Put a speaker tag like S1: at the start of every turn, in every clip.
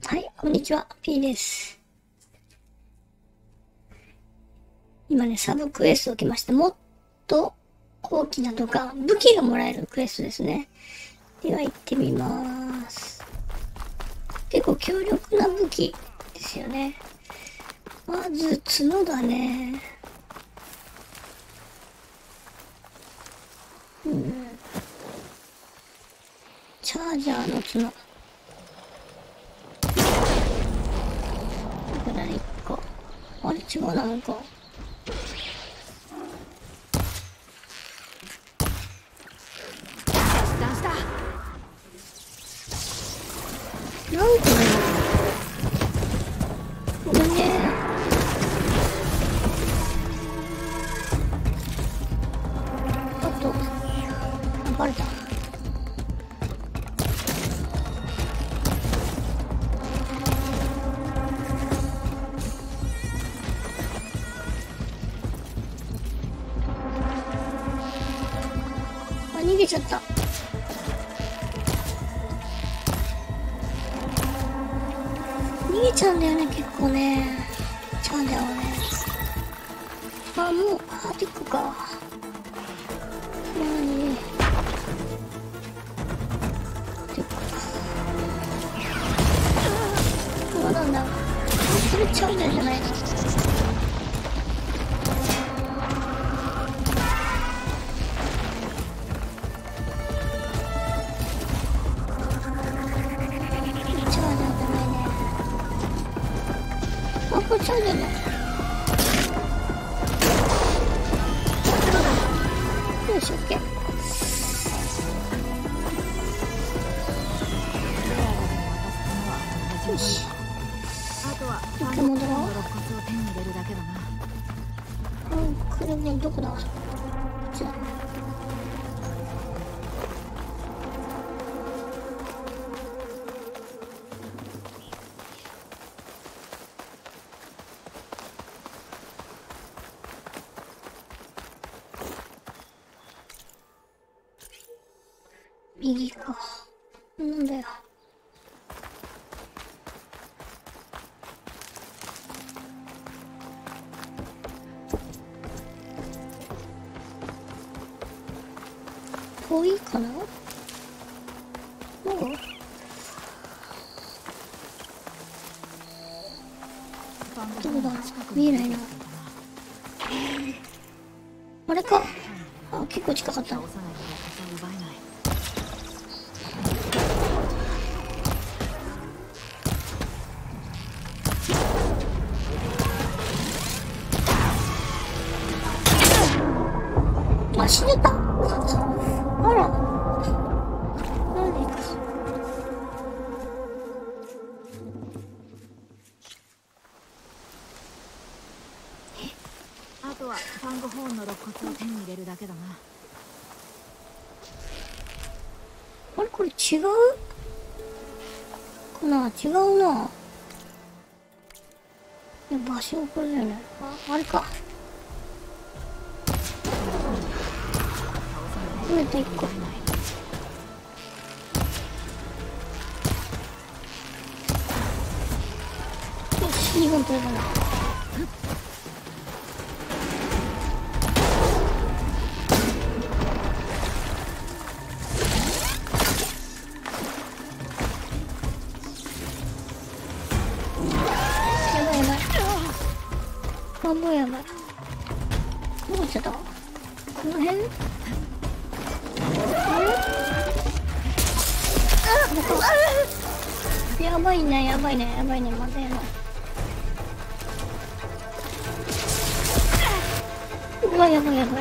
S1: はい、こんにちは、P です。今ね、サブクエストを受けました。もっと大きなとか、武器がもらえるクエストですね。では行ってみます。結構強力な武器ですよね。まず、角だね。チャージャーの角。これ1個。あれ違うな、なんか。なんかね、これね、あと、バレた。あ、逃げちゃった。逃げちゃうんだよね、結構ね。チャージャーはね。あ、もう、ティックか。なに。ティックか。なんだ。それチャージャーじゃないの。あ、これチャージャーだ。よし、オッケー。よし。一回戻ろう。車どこだ？こっちだ。右か。なんだよ。遠いかな？もう？どこだ？見えないな。あれか。あ、結構近かったね。あ、死んじゃった。あら。何か。
S2: あとはファンゴホーンの肋骨を手に入れるだけだな。
S1: あれこれ違うかな？違うな。いや、場所これだよね。あれか。これで1個。よし、2本取れたな。やばいやばい。あ、もうやばい。どこ行っちゃった？この辺？あれ？やばいね、やばいね、やばいね、まずいな。うわ、やばいやばい。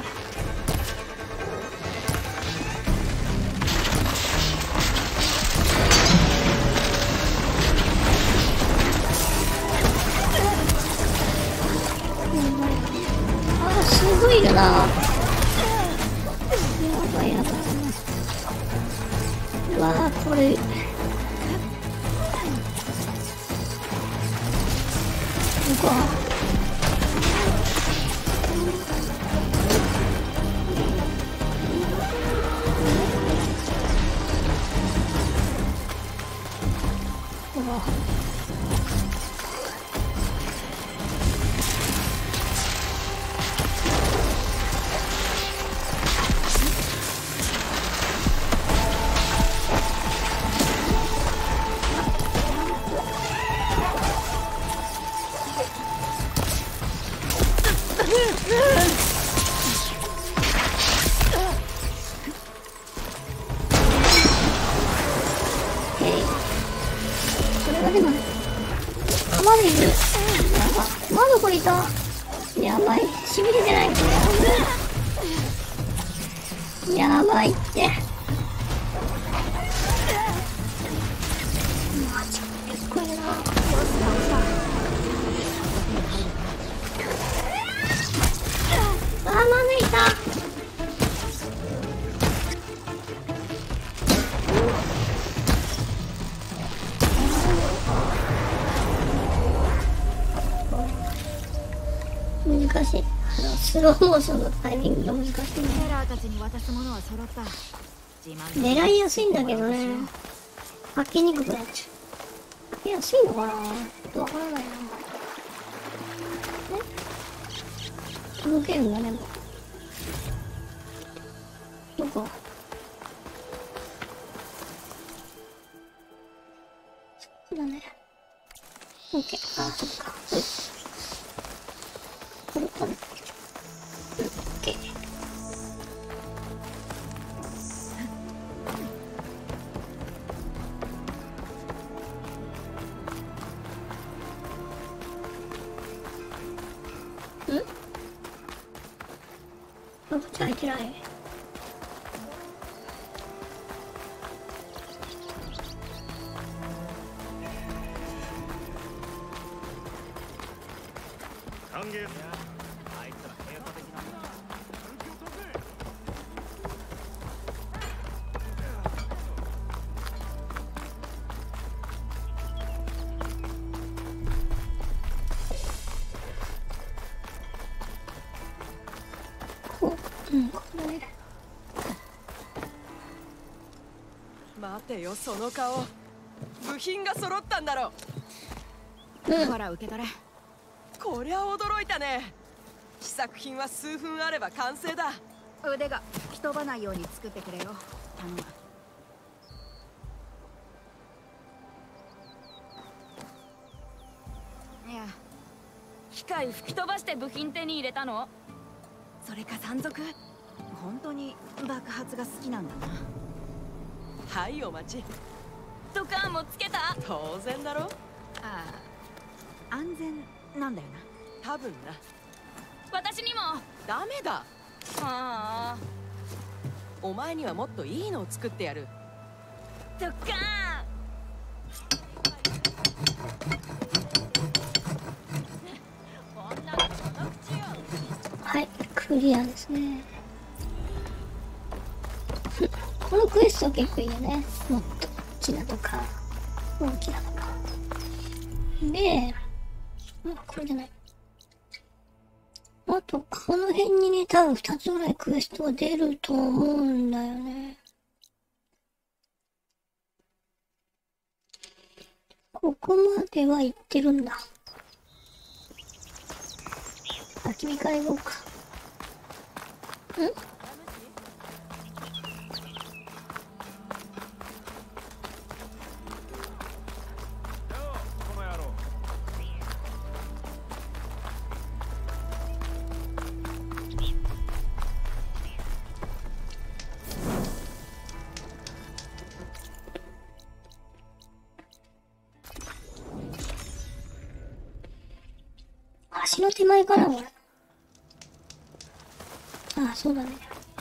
S1: あ、すごいよな。やばいやばい。うわ、これ。ここ。うわ。 でも、まだいる。まだこれいた。やばい。しびれてないこれ。やばいって。マジ結構いるな。まだいた。難しい。スローモーションのタイミングが難しいね。
S2: テラーたちに渡すものは揃った。
S1: 狙いやすいんだけどね、開けにくくなっちゃう。開けやすいのかな、わからないな。届けるんだね。どこ、そうだね。オッケー。あ、そっか。これかな。オッケー。こっち開いてない。
S3: 歓迎。
S1: これね。
S4: 待てよ、その顔。部品が揃ったんだろ。
S2: ほら受け取れ。
S4: こりゃ驚いたね。試作品は数分あれば完成だ。
S2: 腕が吹き飛ばないように作ってくれよ。頼む。いや、
S5: 機械吹き飛ばして部品手に入れたの？
S2: それか山賊？本当に爆発が好きなんだな。
S4: はい、お待ち。
S5: ドカーンもつけた？
S4: 当然だろ。
S2: ああ、安全なんだよな。
S4: 多分な。
S5: 私にも。
S4: ダメだ。
S5: ああ、
S4: お前にはもっといいのを作ってやる。
S5: ドカーン。
S1: はい、クリアですね。このクエスト結構いいよね。もっと大きなとか、大きなとか。で、これじゃない。あと、この辺にね、多分2つぐらいクエストが出ると思うんだよね。ここまでは行ってるんだ。あ、君から行こうか。足の手前かな、これ。あ、そうだね。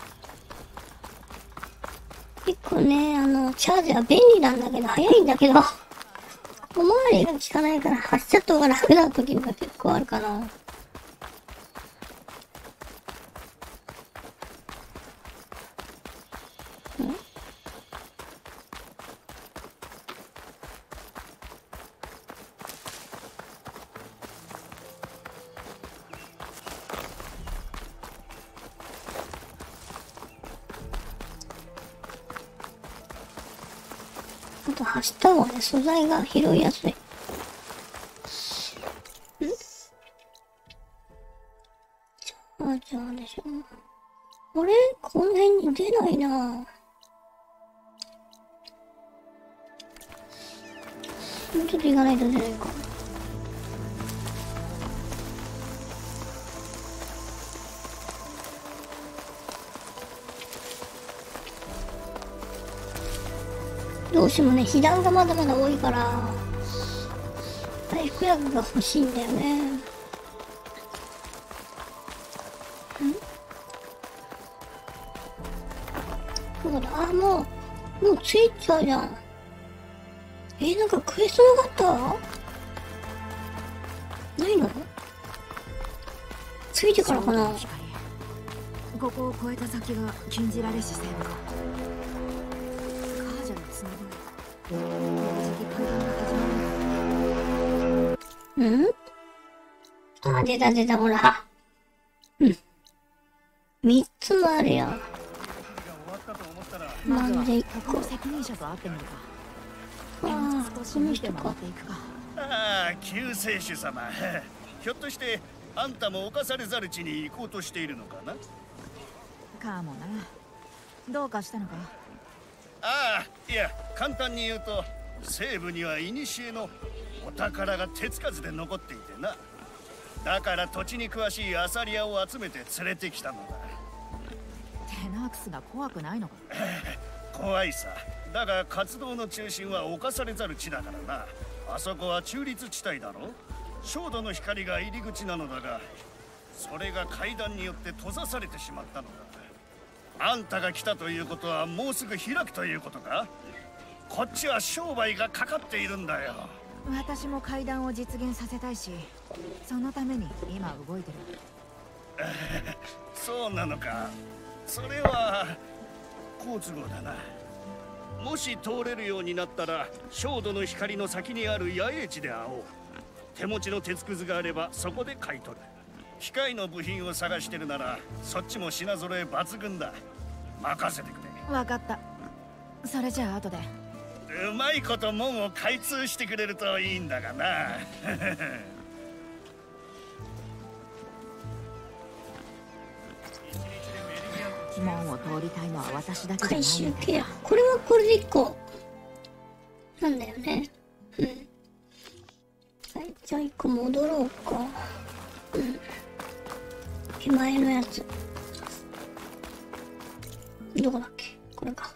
S1: 結構ね、チャージは便利なんだけど、早いんだけど、小回りが効かないから、発射塔が楽な時が結構あるかな。あと走った方がね、素材が拾いやすい。じゃあでしょ。あれこの辺に出ないな。もうちょっと行かないと出ないか。どうしてもね、被弾がまだまだ多いから、 回復薬が欲しいんだよね。そうだ、あ、もうついちゃうじゃん。なんかクエストなかったないの？ついてからかな。
S2: ここを越えた先が禁じられしセーブか。カージャのつなぐ。この時期会談が始
S1: まる。あ、出た、ほら。3つもあるよ。
S2: まずは
S1: 1
S2: こ
S1: 個。
S2: の責任者と会ってみるか。
S1: ああ、
S2: 少し
S1: この人か
S2: 見て回っ。ていくか。
S3: ああ、救世主様。ひょっとしてあんたも侵されざる地に行こうとしているのかな。
S2: かもな。どうかしたのか。
S3: ああ、いや、簡単に言うと西部には古のお宝が手つかずで残っていてな。だから土地に詳しいアサリアを集めて連れてきたのだ。
S2: テナークスが怖くないのか。
S3: 怖いさ。だが活動の中心は侵されざる地だからな。あそこは中立地帯だろ。焦土の光が入り口なのだが、それが階段によって閉ざされてしまったのだ。あんたが来たということはもうすぐ開くということか。こっちは商売がかかっているんだよ。
S2: 私も階段を実現させたいし、そのために今動いてる。
S3: そうなのか。それは好都合だな。もし通れるようになったら焦土の光の先にある野営地で会おう。手持ちの鉄くずがあればそこで買い取る。機械の部品を探してるならそっちも品揃え抜群だ。任せてくれ。
S2: わかった。それじゃあ後で。
S3: うまいこと門を開通してくれるといいんだがな。
S2: 門を通りたいのは私だけじゃない
S1: 回
S2: み
S1: 収ケア。
S2: たいな。
S1: これはこれで1個。なんだよね。はい、じゃあ1個戻ろうか。手前のやつ。どこだっけ？これか。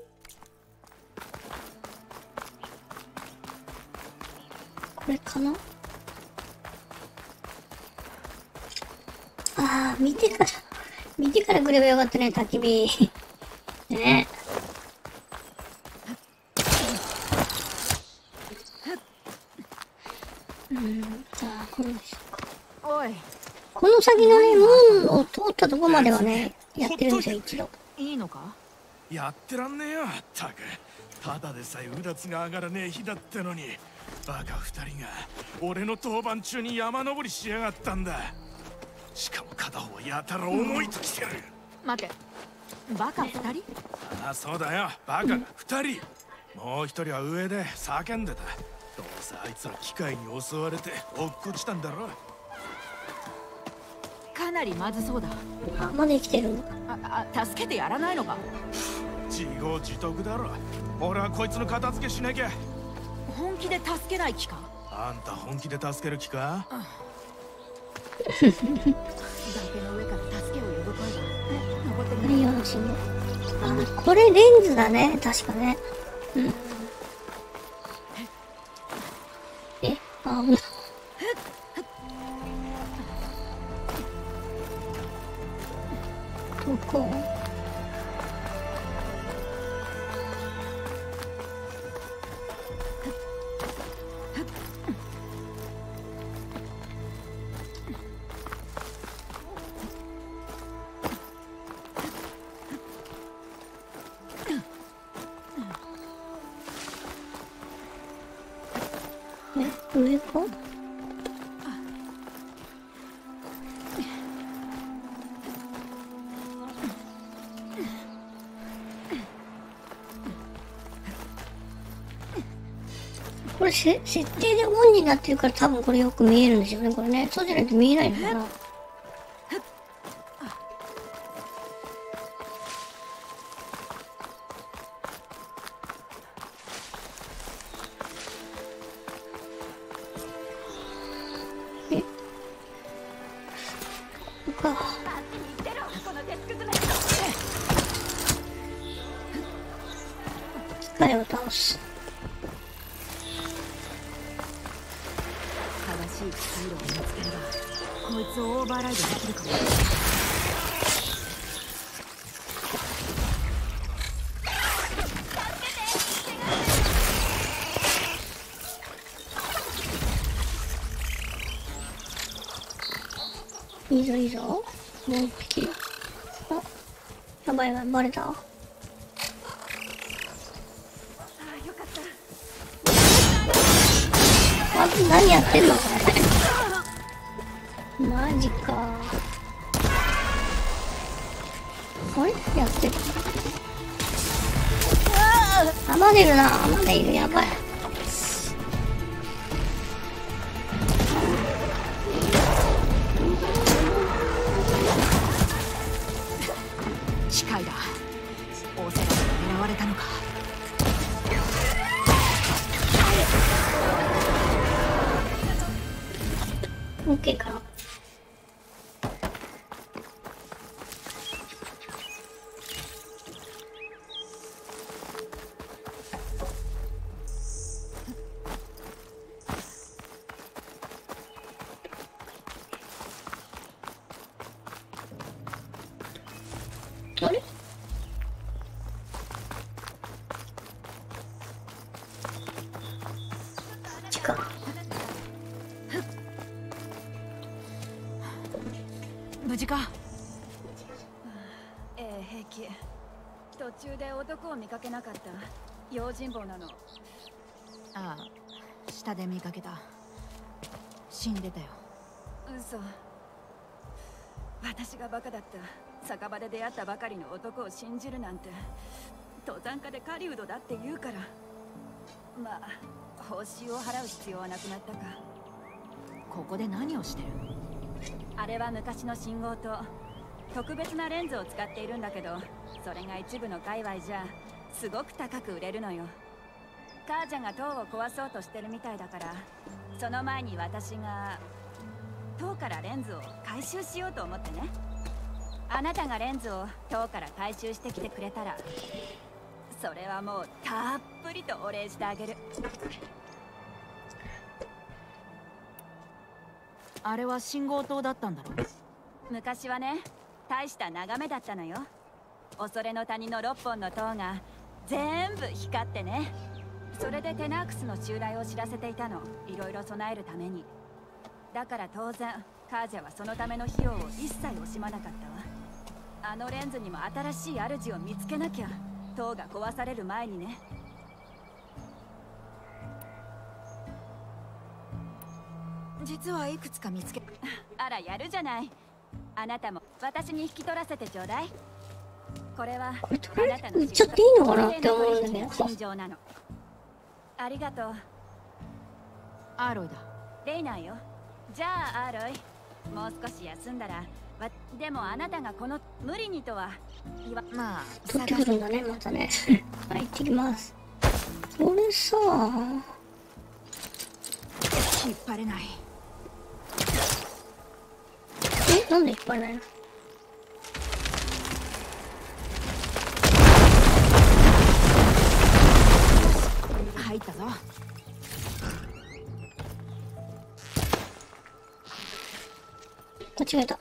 S1: これかな？ああ、見てから来ればよかったね、焚き火。ね。じゃあ、これでしょうか。
S2: おい、
S1: この先のね、門を通ったとこまではね、やってるんですよ、一度。
S2: いいのか。
S6: やってらんねえよ。ったくただでさえうだつが上がらねえ日だってのに、バカ二人が俺の当番中に山登りしやがったんだ。しかも片方やたら重いときてる。
S2: 待て、バカ二人。
S6: ああ、そうだよ、バカが二人。もう一人は上で叫んでた。どうせあいつら機械に襲われて落っこちたんだろ。
S2: かなりまずそうだ。
S1: あ、まだ生きてるのか。
S2: 助けてやらないのか。
S6: 自業自得だろ。俺はこいつの片付けしなきゃ。
S2: 本気で助けない気か。
S6: あんた本気で助ける気か。
S2: 崖の上から助けを呼ぶ声が残ってみる。
S1: 太陽の信号。あ、これレンズだね、確かね。あ、危ない。どこ？上か？これ設定でオンになってるから多分これよく見えるんですよね、これね。そうじゃないと見えないのかな。機械を倒す。
S2: い回路を見つければこいつをオーバーライドできるかも。
S1: いいぞいいぞ。もう一匹。あ、やばいやばい、バレた。あ、何やってんのこれ。マジか。あれやってる。あ、まだいるな。まだいる。やばい。
S2: 近いだ。オセロに狙われたのか。
S1: オッケーかな。あれ？近く。
S2: 無事か。
S5: ええ、平気。途中で男を見かけなかった。用心棒なの。
S2: ああ、下で見かけた。死んでたよ。
S5: 嘘。私がバカだった。酒場で出会ったばかりの男を信じるなんて。登山家で狩人だって言うから。まあ報酬を払う必要はなくなったか。
S2: ここで何をしてる？
S5: あれは昔の信号灯。特別なレンズを使っているんだけど、それが一部の界隈じゃすごく高く売れるのよ。母ちゃんが塔を壊そうとしてるみたいだから、その前に私が塔からレンズを回収しようと思ってね。あなたがレンズを塔から回収してきてくれたら、それはもうたっぷりとお礼してあげる。
S2: あれは信号灯だったんだろ？
S5: 昔はね、大した眺めだったのよ。恐れの谷の6本の塔が全部光ってね。それでテナークスの襲来を知らせていたの。いろいろ備えるために。だから当然カージャはそのための費用を一切惜しまなかったわ。あのレンズにも新しい主を見つけなきゃ。塔が壊される前にね。
S2: 実はいくつか見つけ。
S5: あら、やるじゃない。あなたも私に引き取らせてちょうだい。これは
S1: これとりあえず売っちゃっていいのかなって思うんだけど。
S5: 心情なの。ありがとう。
S2: アーロイだ。
S5: レイナーよ。じゃあアーロイ、もう少し休んだら。でもあなたがこの無理にとは言わ。
S2: まあ
S1: 取ってくるんだね、またね。はい、行ってきます。これさ、
S2: 引っ張れない。
S1: なんで引っ張れないの？
S2: 入ったぞ。
S1: 間違えた。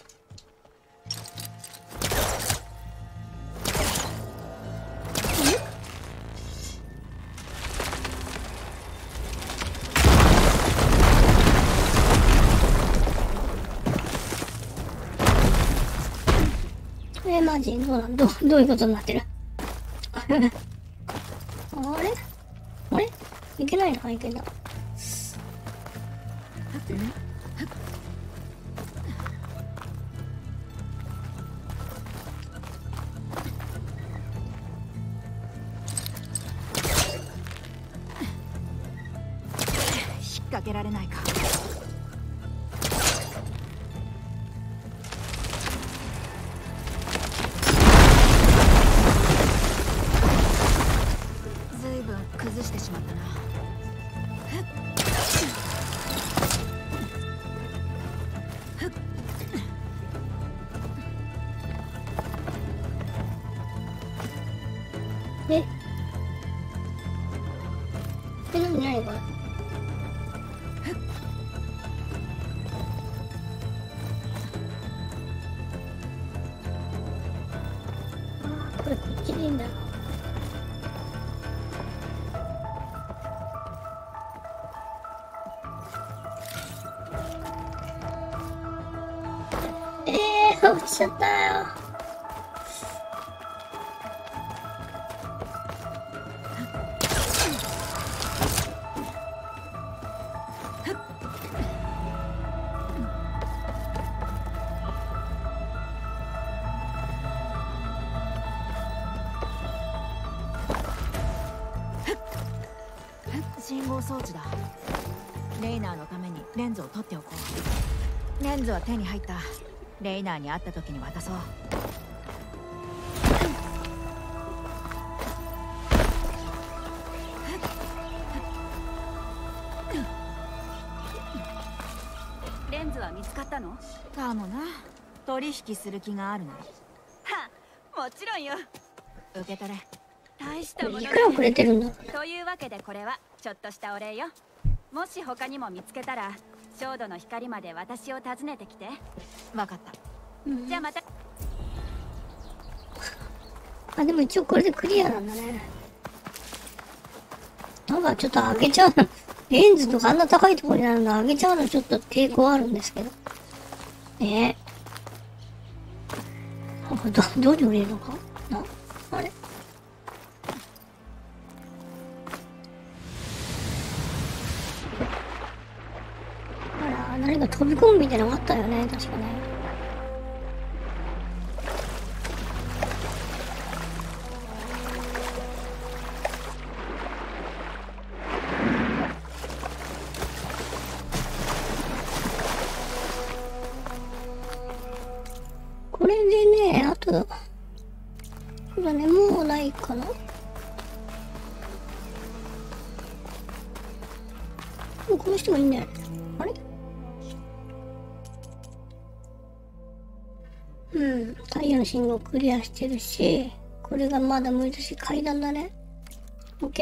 S1: マジどういうことになってる？あれあれいけないの？いけない。
S2: 引っ掛けられないか。ずいぶん崩してしまったな。
S1: なにこれ？ 落ちちゃったよ。
S2: 信号装置だ。レイナーのためにレンズを取っておこう。レンズは手に入った。レイナーに会った時に渡そう。
S5: レンズは見つかったの？
S2: かもな。取引する気があるの？
S5: はあ、もちろんよ。
S2: 受け取れ。
S5: 大したものだ
S1: いくらくれてるんだ。
S5: というわけでこれはちょっとしたお礼よ。もし他にも見つけたら焦土の光まで私を訪ねてきて。
S2: わかった。
S5: じゃあまた。
S1: あ、でも一応これでクリアなんだね。なんかちょっと上げちゃうの。レンズとかあんな高いところにあるの上げちゃうのちょっと抵抗あるんですけど。どうに売れるのかな、あれ、あら、何か飛び込むみたいなのがあったよね、確かね。これでね、あと、そうだね、もうないかな。もうこの人がいいんだよね。あれ、太陽の信号クリアしてるし、これがまだ無理だし、階段だね。OK。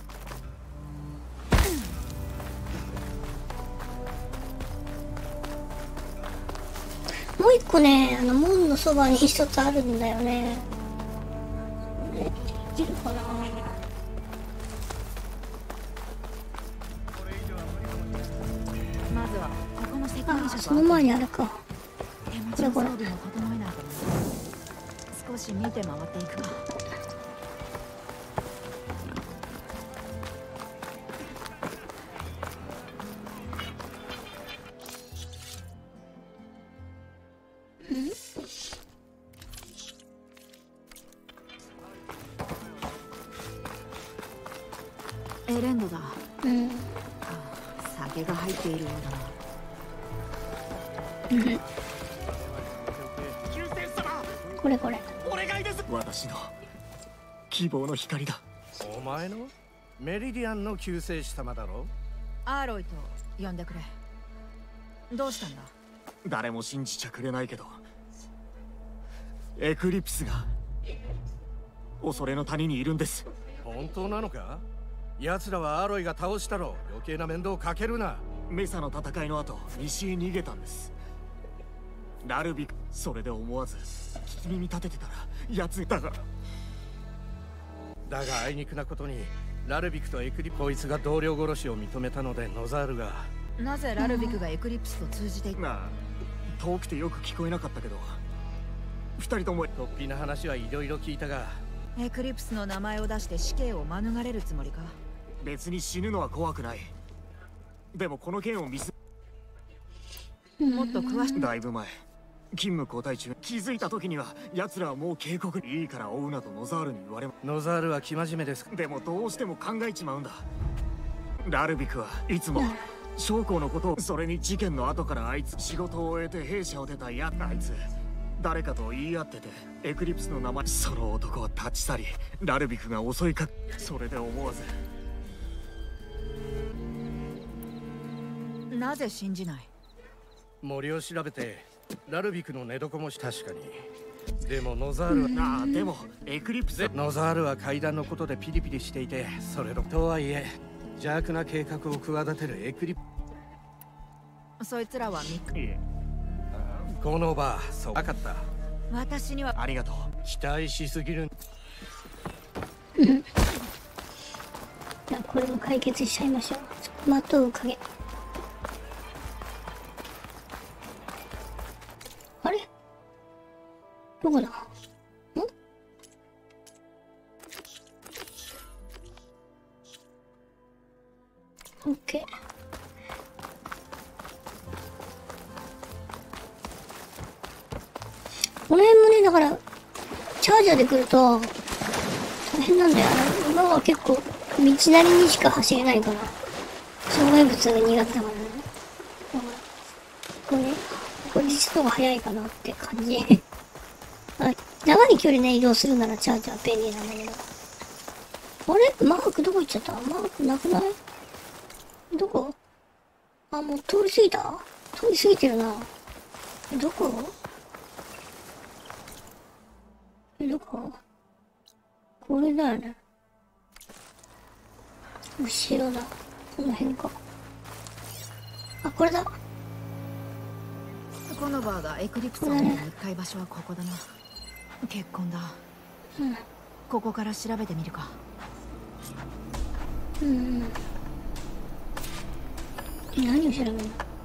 S1: もう一個ね、門のそばに一つあるんだよね。できるかな。
S2: まずはここの責任者と
S1: その前にあれか。
S2: 手持ちの装備も整えないとな。少し見て回っていくか。エレンドだ。酒が入っているようだな。
S1: これこれ。
S7: 私の希望の光だ。
S3: お前のメリディアンの救世主様だろ。
S2: アーロイと呼んでくれ。どうしたんだ？
S7: 誰も信じちゃくれないけど、エクリプスが恐れの谷にいるんです。
S3: 本当なのか？奴らはアロイが倒したろ。余計な面倒をかけるな。
S7: メサの戦いの後、西へ逃げたんです。ラルビク、それで思わず聞き耳立ててたら奴だが
S3: あいにくなことにラルビクとエクリプス、こいつが同僚殺しを認めたのでノザールが。
S2: なぜラルビクがエクリプスと通じていた？
S7: まあ遠くてよく聞こえなかったけど、二人とも
S3: 突飛な話はいろいろ聞いたが、
S2: エクリプスの名前を出して死刑を免れるつもりか？
S7: 別に死ぬのは怖くない。でもこの件を見せ、
S2: もっと詳しく。
S7: だいぶ前、勤務交代中気づいた時には奴らはもう警告いいから追うなとノザールに言われま。
S3: ノザールは生真面目です。
S7: でもどうしても考えちまうんだ。ラルビクはいつも将校のことを、それに事件の後からあいつ仕事を終えて弊社を出たあいつ誰かと言い合ってて、エクリプスの名前、その男は立ち去り、ラルビクが襲いかけ、それで思わず。
S2: なぜ信じない？
S3: 森を調べてラルビクの寝床も確かに。でもノザールは
S7: でもエクリプス、
S3: ノザールは階段のことでピリピリしていて、それとはいえ邪悪な計画を企てるエクリプ
S2: そいつらは
S3: この場そうなかった。
S2: 私には。
S7: ありがとう。
S3: 期待しすぎる。
S1: じゃあこれも解決しちゃいましょう。まとう影。あれ、 どこだ？ん？オッケー。この辺もね、だから、チャージャーで来ると、大変なんだよ。馬は結構、道なりにしか走れないから、障害物が苦手だからね。だから、これね、これ実の方が早いかなって感じ。長い距離ね、移動するならチャージャー便利なんだけど。あれマークどこ行っちゃった？マークなくない？どこ？あ、もう通り過ぎた？通り過ぎてるな。どこ？どこ？これだよね。後ろだ。この辺か。あ、これだ。
S2: コノバーがエクリプスを見に行った場所はここだな。結婚だ。
S1: うん。
S2: ここから調べてみるか。
S1: うん。何を調べるの？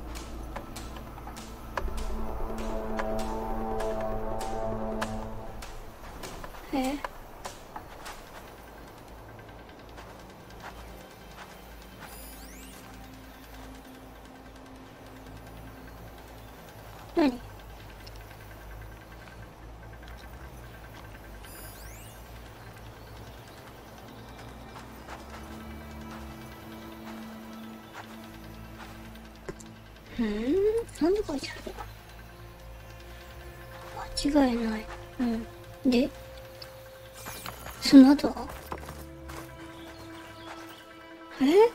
S1: 何？なんで書いてある？間違いない。うん。で、その後は？あれど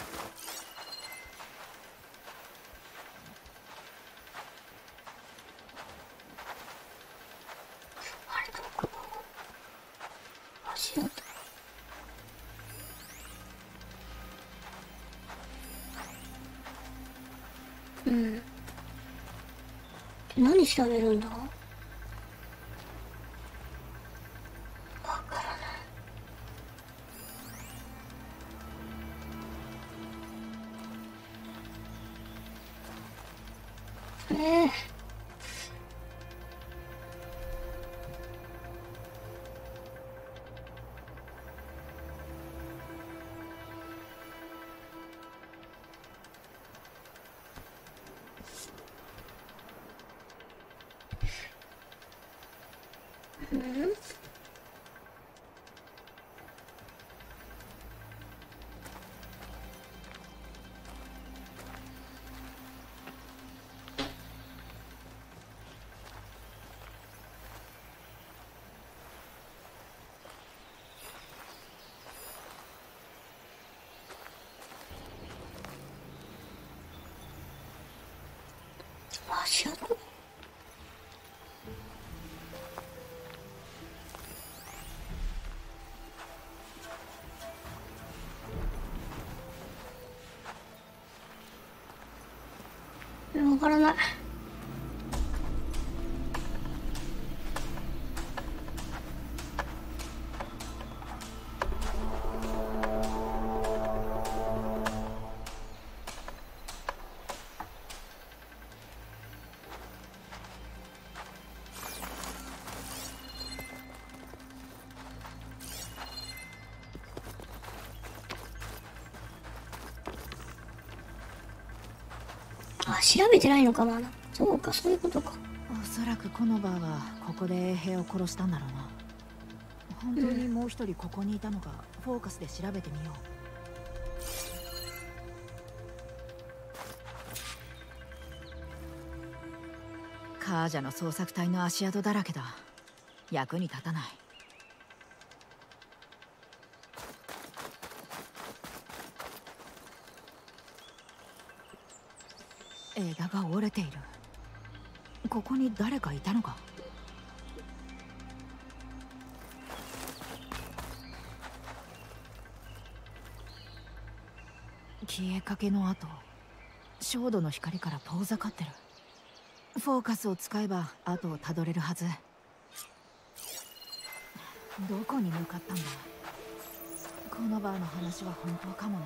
S1: こ？足跡。うん。何調べるんだ？わからない。足跡？わからない。あ、調べてないのかな。そうか、そういうことか。
S2: おそらくコノバーはここで兵を殺したんだろうな。本当にもう一人ここにいたのか、フォーカスで調べてみよう。カージャの捜索隊の足跡だらけだ。役に立たない。枝が折れている。ここに誰かいたのか。消えかけの跡、焦土の光から遠ざかってる。フォーカスを使えば跡をたどれるはず。どこに向かったんだ。コノバーの話は本当かもな。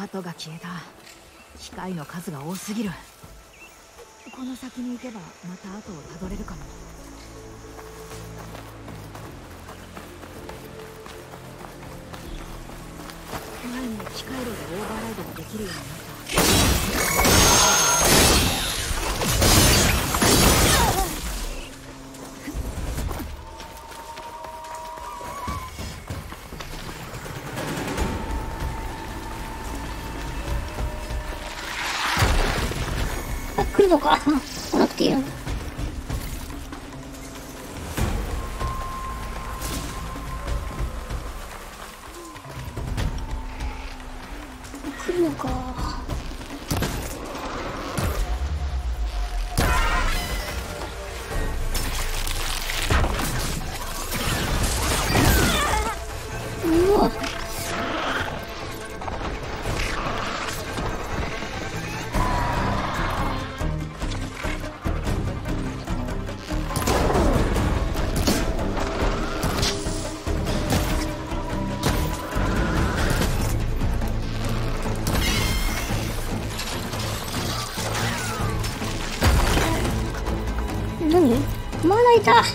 S2: 跡が消えた。機械の数が多すぎる。この先に行けばまた跡をたどれるかも。前に機械炉でオーバーライドができるようになった。
S1: 来るのか。来なくていいの。来るのか。うわ。何？まだいた。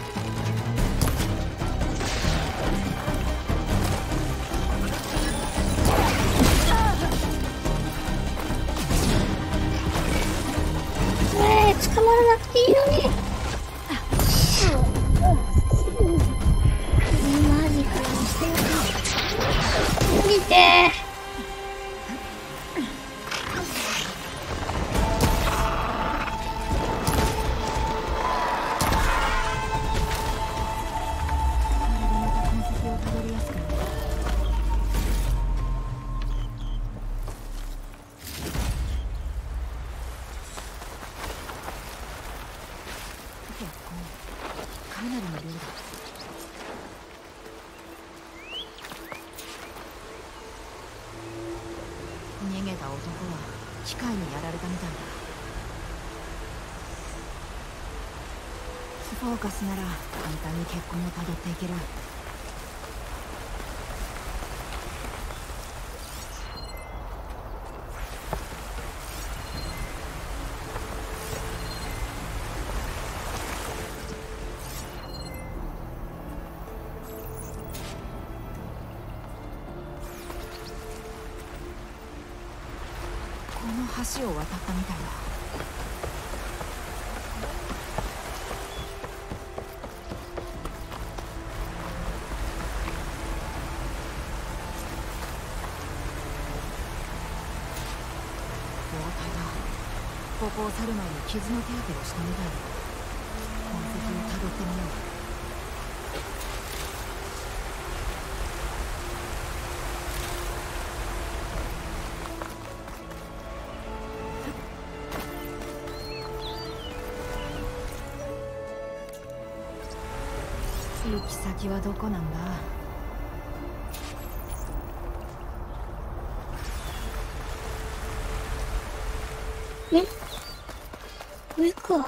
S1: 捕まらなくていいのに。マジかよ。降りて。
S2: かなりの量だ。逃げた男は機械にやられたみたいだ。スフォーカスなら簡単に血痕をたどっていける。この橋を渡ったみたいだ。包帯だ。ここを去る前に傷の手当てをしたみたいだ。痕跡をたどってみよう。行き先はどこなんだ。
S1: 上か。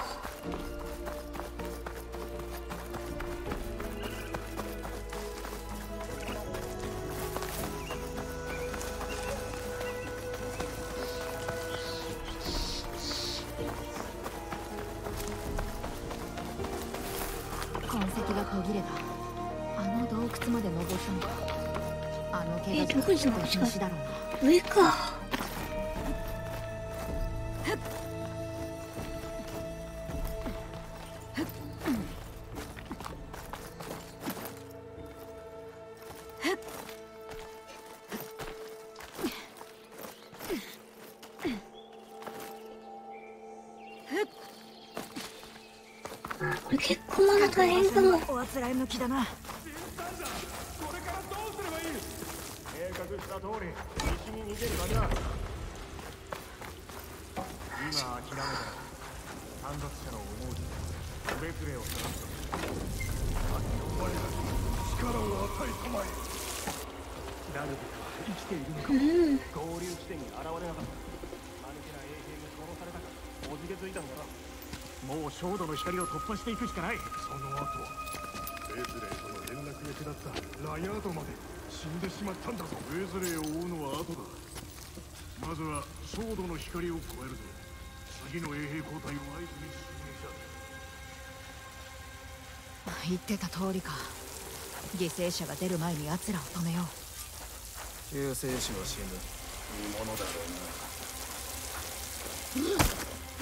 S2: 痕跡が途切れた。あの洞窟まで登ったのか。あの毛が
S1: どこに登った
S2: 石だろうな。
S1: 上か。これ結構まだ大変かも。
S2: おあつらい向きだな。
S6: これからどうすればいい？計画した通り西に逃げるだけだ。今諦めたら参列者の思うと別霊を探す。我らに力を与えたまえ。ラルビカは生きているのかも。合流地点に現れなかった。間抜けな衛兵に殺されたかおじけづいたんだな。
S7: もう焦土の光を突破していくしかない。
S6: その後ベズレーとの連絡役だったラヤードまで死んでしまったんだぞ。ベズレーを追うのは後だ。 まずはソードの光を超えるぞ。次の衛兵交代を合図に進めちゃ
S2: 言ってた通りか。犠牲者が出る前に奴らを止めよう。
S8: 救世主は死ぬ。いいものだろうな。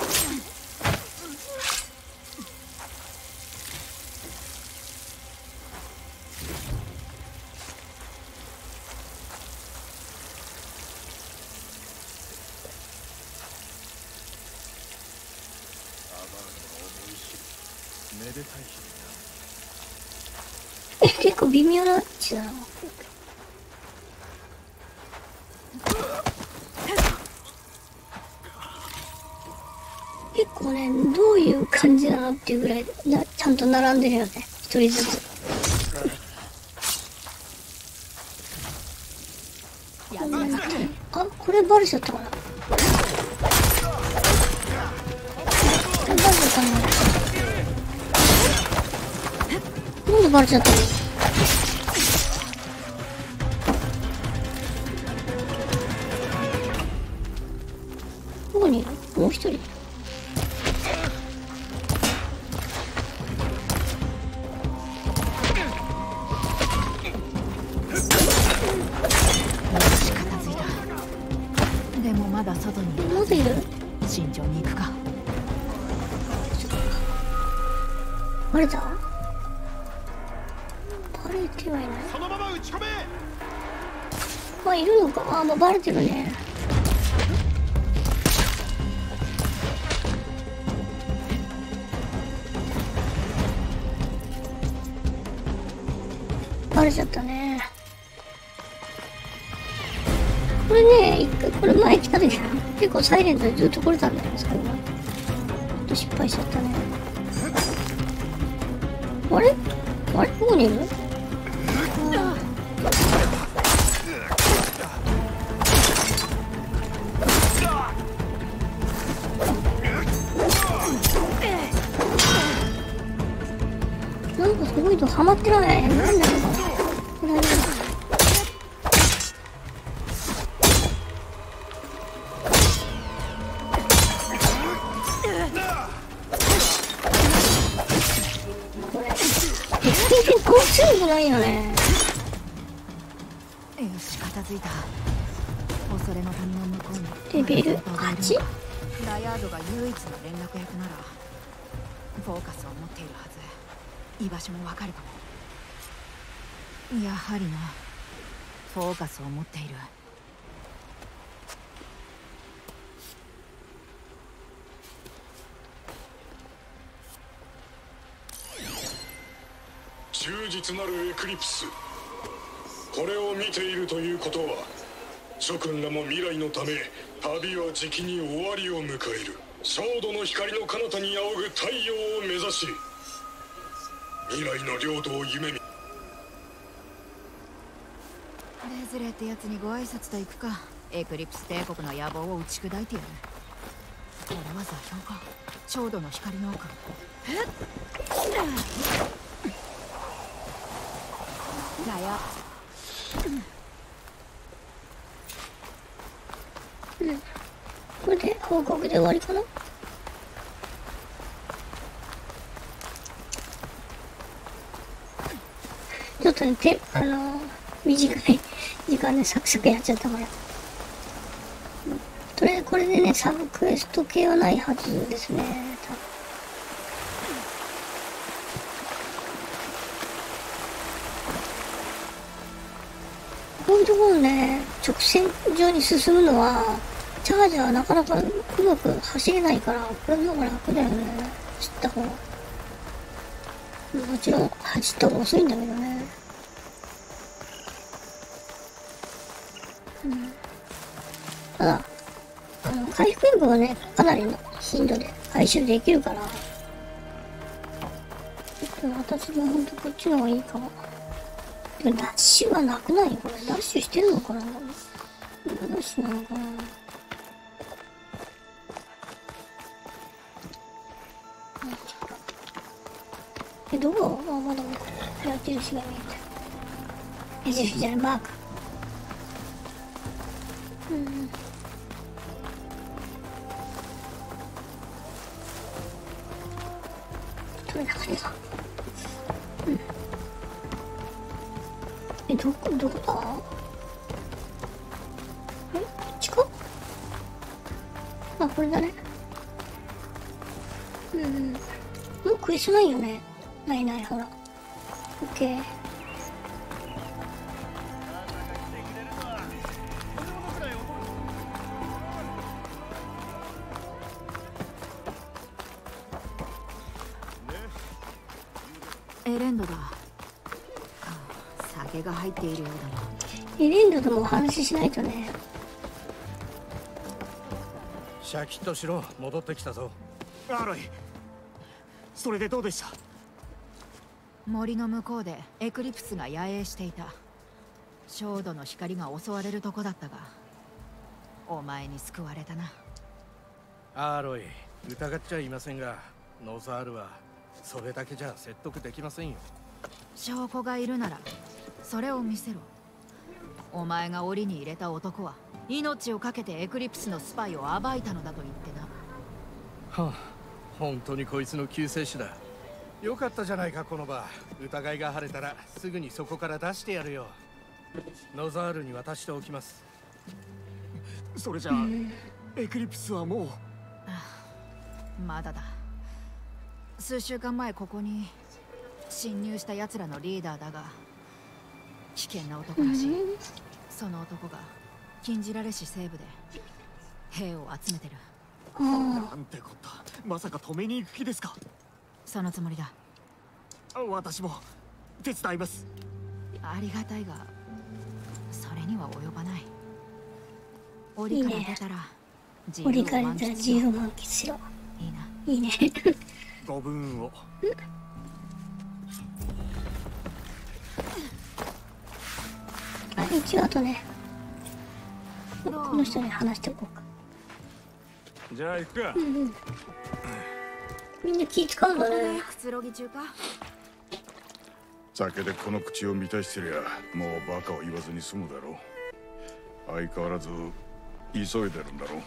S8: めでたい日だ。
S1: 結構微妙な位置だな。結構ね、どういう感じなのっていうぐらいちゃんと並んでるよね、一人ずつ。あ、これバレちゃったかな。これバレちゃったな。なんでバレちゃったの？どこにいる？もう一人。
S2: でもまだ外にいる。
S1: まだいる？
S2: 慎重に行くか。
S1: バレた？バレてはいない。
S6: そのまま撃ち込め。
S1: まあいるのか。あ、もうバレてるね。バレちゃったね。これね、一回これ前来た時結構サイレントでずっと来れたんだよね、最後。ちょっと失敗しちゃったね。あれ？あれ？どこにいる？なんかすごいとハマってない。なんだろう。これ全然こう強くないよね。
S2: よし、片付いた。恐れの谷の向こうに
S1: レベル 8？
S2: ダイアードが唯一の連絡役ならフォーカスを持っているはず。居場所もわかるかも。やはりな、フォーカスを持っている。
S9: 忠実なるエクリプス、これを見ているということは諸君らも未来のため旅はじきに終わりを迎える。焦土の光の彼方に仰ぐ太陽を目指し未来の領土を夢見。
S2: デズレってやつにご挨拶と行くか。エクリプス帝国の野望を打ち砕いてやる。これは座標か。焦土の光の奥。だよ。
S1: これで報告で終わりかな。ちょっとね、短い時間でサクサクやっちゃったから。とりあえずこれでね、サブクエスト系はないはずですね。こういうところね、直線上に進むのは、チャージャーはなかなかうまく走れないから、これの方が楽だよね。走った方が。もちろん走った方が遅いんだけどね。ただ、回復力はね、かなりの頻度で回収できるから、私もほんとこっちの方がいいかも。でもダッシュはなくない？これダッシュしてるのかな？ダッシュなのかな？どこ？あ、まだ矢印が見えてる。矢印じゃない、マーク。 それな感じか。うん。どこだ？こっちか？あ、これだね。もうクエストないよね。ない、ほら。オッケー。
S2: エレンドだ。酒が入っているようだな。
S1: エレンドともお話ししないとね。
S8: シャキッとしろ、戻ってきたぞ。
S7: アロイ、それでどうでした？
S2: 森の向こうでエクリプスが野営していた。焦土の光が襲われるとこだったが、お前に救われたな。
S8: アロイ、疑っちゃいませんが、ノザールはそれだけじゃ説得できませんよ。
S2: 証拠がいるならそれを見せろ。お前が檻に入れた男は命を懸けてエクリプスのスパイを暴いたのだと言ってな。
S8: はあ、本当にこいつの救世主だ。よかったじゃないかこの場。疑いが晴れたらすぐにそこから出してやるよ。ノザールに渡しておきます。
S7: それじゃあエクリプスはもう。
S2: まだだ。数週間前ここに侵入した奴らのリーダーだが、危険な男らしい。その男が禁じられし西部で兵を集めてる。
S7: なんてこった。まさか止めに行く気ですか？
S2: そのつもりだ。
S7: 私も手伝います。
S2: ありがたいがそれには及ばない。檻から出たら自由を満喫しろ。いいな。
S1: いいね。
S7: ご分を。
S1: 一応あとね、この人に話しておこうか。
S6: じゃあ行くか。
S1: みんな気使うんだね。
S2: くつろぎ中か。
S9: 酒でこの口を満たしてりゃもうバカを言わずに済むだろう。相変わらず急いでるんだろ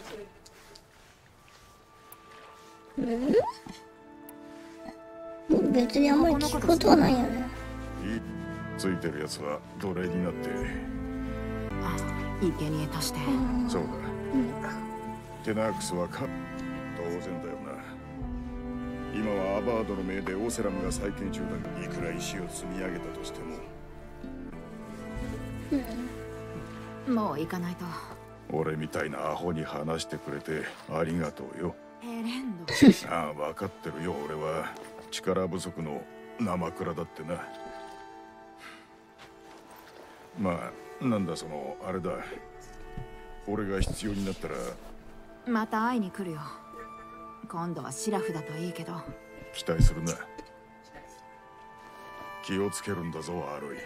S1: う。別にあんまり聞くことはないよね。
S9: ついてるやつは奴隷になって
S2: 生贄として。
S9: そうだ、テナークスは当然だよな。今はアバードの命でオセラムが再建中だが、いくら石を積み上げたとしても、
S2: もう行かないと。
S9: 俺みたいなアホに話してくれてありがとうよ。
S2: エレンド。
S9: ああ、分かってるよ。俺は力不足の生倉だってな。まあ、なんだそのあれだ。俺が必要になったら
S2: また会いに来るよ。今度はシラフだといいけど。
S9: 期待するな。気をつけるんだぞ、アロイ。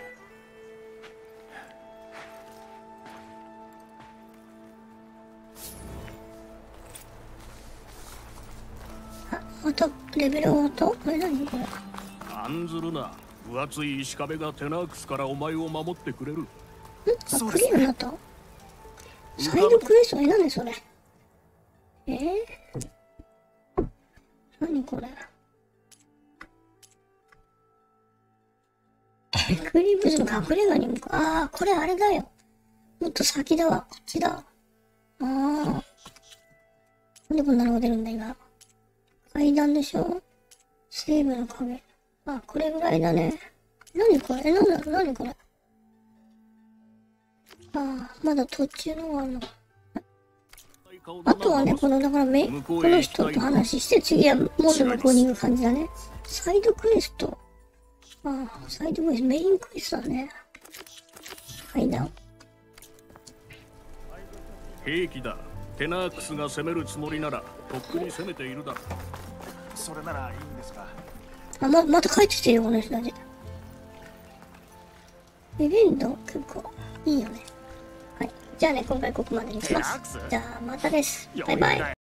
S1: またレベル上がった。これ何これ。
S3: 案ずるな。分厚い石壁がテナークスからお前を守ってくれる。
S1: クリアになった。サイドクエスト。何それ。何これ。エクリプスの隠れ家に向かう。ああ、これあれだよ。もっと先だわ。こっちだ。ああ。なんでこんなのが出るんだ今。階段でしょ。西部の壁。あ、これぐらいだね。何これ。なんだろう。何これ。ああ、まだ途中のがあるの。あとはね、このだからこの人と話して、次はもっと向こうに行く感じだね。サイドクエスト。ああ、サイドクエスト、メインクエストだね。階段。
S3: 兵器だ。テナークスが攻めるつもりならとっくに攻めているだろう。
S6: それならいいんですが。
S1: あ、また帰ってきてるよ、この人たち。エレンド、結構いいよね。はい。じゃあね、今回ここまでにします。じゃあまたです。バイバイ。